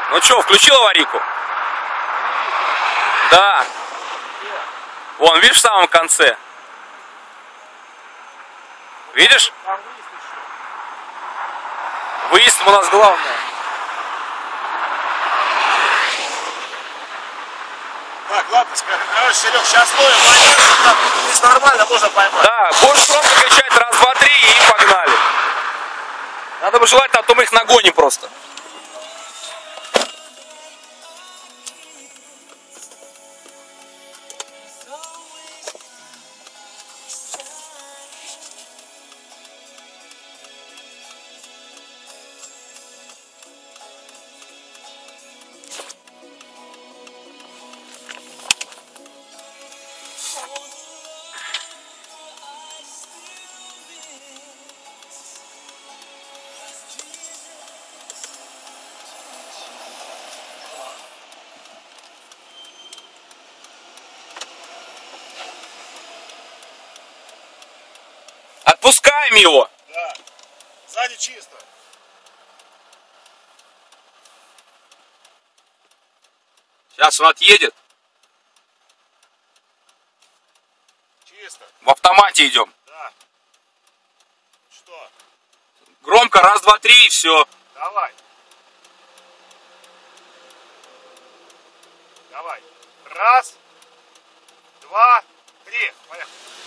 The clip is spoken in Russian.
Ну что, включил аварийку? Да. Вон, видишь, в самом конце? Видишь? Выезд у нас главное. Так, ладно, короче, Серег, сейчас ловим монету, здесь нормально можно поймать. Да, будешь просто качать раз, два, три и погнали. Надо бы желательно, а то мы их нагоним просто. Отпускаем его. Да. Сзади чисто. Сейчас он отъедет. Чисто. В автомате идем. Да. Что? Громко, раз, два, три и все. Давай. Давай. Раз, два, три. Поехали.